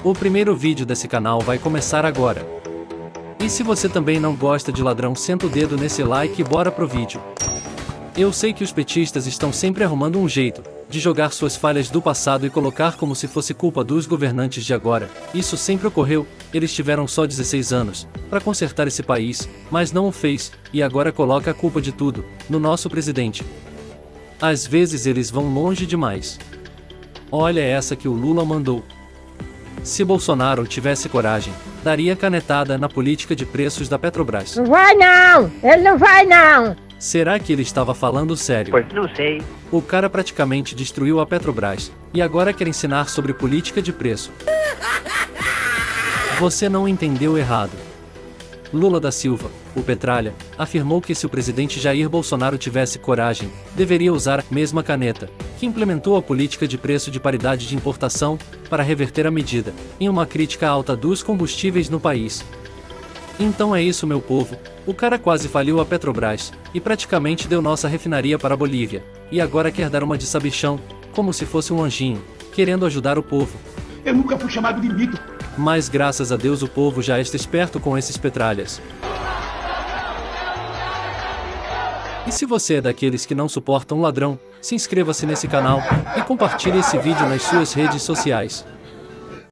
O primeiro vídeo desse canal vai começar agora. E se você também não gosta de ladrão, senta o dedo nesse like e bora pro vídeo. Eu sei que os petistas estão sempre arrumando um jeito de jogar suas falhas do passado e colocar como se fosse culpa dos governantes de agora. Isso sempre ocorreu, eles tiveram só 16 anos para consertar esse país, mas não o fez, e agora coloca a culpa de tudo no nosso presidente. Às vezes eles vão longe demais. Olha essa que o Lula mandou. Se Bolsonaro tivesse coragem, daria canetada na política de preços da Petrobras. Não vai não! Ele não vai não! Será que ele estava falando sério? Pois não sei. O cara praticamente destruiu a Petrobras, e agora quer ensinar sobre política de preço. Você não entendeu errado. Lula da Silva, o Petralha, afirmou que se o presidente Jair Bolsonaro tivesse coragem, deveria usar a mesma caneta, que implementou a política de preço de paridade de importação, para reverter a medida, em uma crítica alta dos combustíveis no país. Então é isso, meu povo, o cara quase faliu a Petrobras, e praticamente deu nossa refinaria para a Bolívia, e agora quer dar uma de sabichão, como se fosse um anjinho, querendo ajudar o povo. Eu nunca fui chamado de mito. Mas graças a Deus o povo já está esperto com esses petralhas. E se você é daqueles que não suportam ladrão, se inscreva-se nesse canal, e compartilhe esse vídeo nas suas redes sociais.